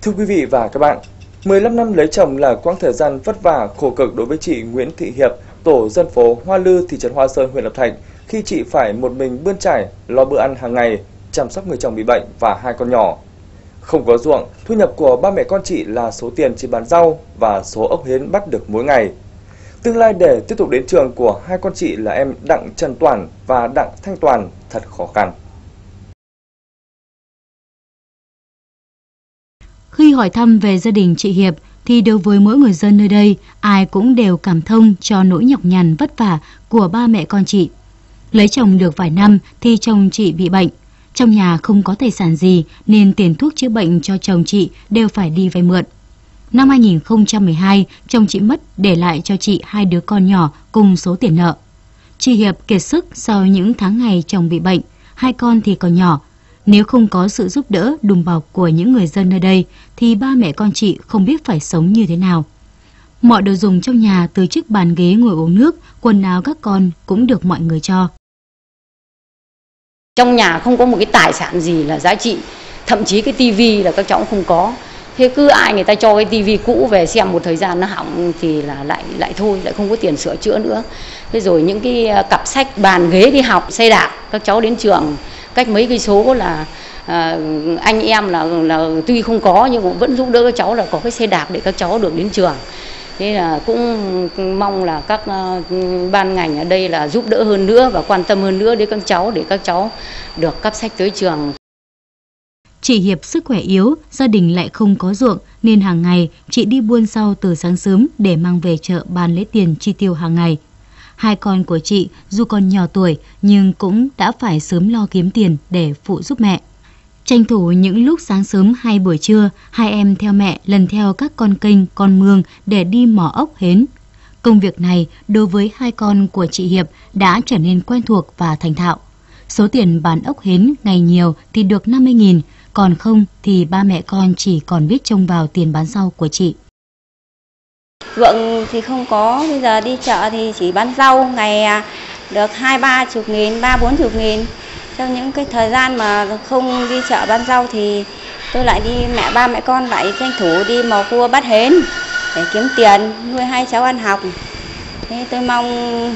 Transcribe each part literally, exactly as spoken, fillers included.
Thưa quý vị và các bạn, mười lăm năm lấy chồng là quãng thời gian vất vả, khổ cực đối với chị Nguyễn Thị Hiệp, tổ dân phố Hoa Lư, thị trấn Hoa Sơn, huyện Lập Thạch, khi chị phải một mình bươn trải, lo bữa ăn hàng ngày, chăm sóc người chồng bị bệnh và hai con nhỏ. Không có ruộng, thu nhập của ba mẹ con chị là số tiền chị bán rau và số ốc hến bắt được mỗi ngày. Tương lai để tiếp tục đến trường của hai con chị là em Đặng Trần Toàn và Đặng Thanh Toàn thật khó khăn. Khi hỏi thăm về gia đình chị Hiệp thì đối với mỗi người dân nơi đây, ai cũng đều cảm thông cho nỗi nhọc nhằn vất vả của ba mẹ con chị. Lấy chồng được vài năm thì chồng chị bị bệnh. Trong nhà không có tài sản gì nên tiền thuốc chữa bệnh cho chồng chị đều phải đi vay mượn. Năm hai nghìn không trăm mười hai, chồng chị mất để lại cho chị hai đứa con nhỏ cùng số tiền nợ. Chị Hiệp kiệt sức sau những tháng ngày chồng bị bệnh, hai con thì còn nhỏ. Nếu không có sự giúp đỡ đùm bọc của những người dân nơi đây thì ba mẹ con chị không biết phải sống như thế nào. Mọi đồ dùng trong nhà từ chiếc bàn ghế ngồi uống nước, quần áo các con cũng được mọi người cho. Trong nhà không có một cái tài sản gì là giá trị, thậm chí cái tivi là các cháu không có. Thế cứ ai người ta cho cái tivi cũ về xem một thời gian nó hỏng thì là lại lại thôi, lại không có tiền sửa chữa nữa. Thế rồi những cái cặp sách, bàn ghế đi học, xe đạp, các cháu đến trường cách mấy cây số là à, anh em là là tuy không có nhưng cũng vẫn giúp đỡ các cháu là có cái xe đạp để các cháu được đến trường. Thế là cũng mong là các uh, ban ngành ở đây là giúp đỡ hơn nữa và quan tâm hơn nữa đến các cháu để các cháu được cắp sách tới trường. Chị Hiệp sức khỏe yếu, gia đình lại không có ruộng nên hàng ngày chị đi buôn rau từ sáng sớm để mang về chợ bán lấy tiền chi tiêu hàng ngày. Hai con của chị dù còn nhỏ tuổi nhưng cũng đã phải sớm lo kiếm tiền để phụ giúp mẹ. Tranh thủ những lúc sáng sớm hay buổi trưa, hai em theo mẹ lần theo các con kênh, con mương để đi mò ốc hến. Công việc này đối với hai con của chị Hiệp đã trở nên quen thuộc và thành thạo. Số tiền bán ốc hến ngày nhiều thì được năm mươi nghìn, còn không thì ba mẹ con chỉ còn biết trông vào tiền bán rau của chị. Ruộng thì không có, bây giờ đi chợ thì chỉ bán rau ngày được hai ba chục nghìn, ba bốn chục nghìn. Trong những cái thời gian mà không đi chợ bán rau thì tôi lại đi, mẹ ba mẹ con lại tranh thủ đi mò cua bắt hến để kiếm tiền nuôi hai cháu ăn học. Thế tôi mong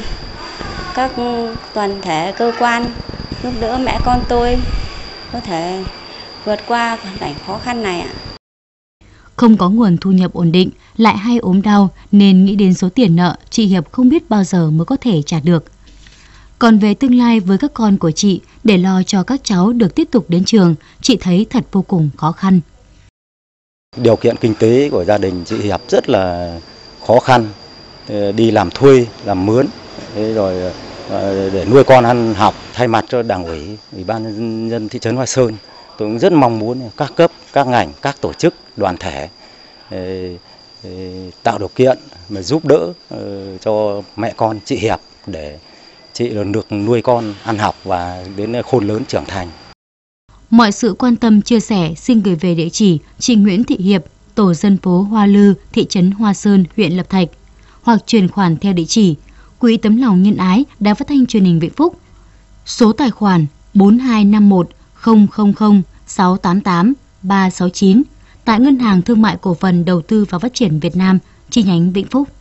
các toàn thể cơ quan giúp đỡ mẹ con tôi có thể vượt qua hoàn cảnh khó khăn này ạ. Không có nguồn thu nhập ổn định, lại hay ốm đau nên nghĩ đến số tiền nợ chị Hiệp không biết bao giờ mới có thể trả được. Còn về tương lai với các con của chị, để lo cho các cháu được tiếp tục đến trường, chị thấy thật vô cùng khó khăn. Điều kiện kinh tế của gia đình chị Hiệp rất là khó khăn, đi làm thuê, làm mướn, rồi để nuôi con ăn học. Thay mặt cho Đảng ủy, Ủy ban nhân dân thị trấn Hoa Sơn, tôi cũng rất mong muốn các cấp, các ngành, các tổ chức, đoàn thể tạo điều kiện mà giúp đỡ cho mẹ con chị Hiệp để chị được nuôi con ăn học và đến khôn lớn trưởng thành. Mọi sự quan tâm chia sẻ xin gửi về địa chỉ chị Nguyễn Thị Hiệp, tổ dân phố Hoa Lư, thị trấn Hoa Sơn, huyện Lập Thạch, hoặc chuyển khoản theo địa chỉ Quỹ Tấm lòng Nhân ái, Đài Phát thanh Truyền hình Vĩnh Phúc. Số tài khoản bốn hai năm một không không không sáu tám tám ba sáu chín tại Ngân hàng Thương mại Cổ phần Đầu tư và Phát triển Việt Nam, chi nhánh Vĩnh Phúc.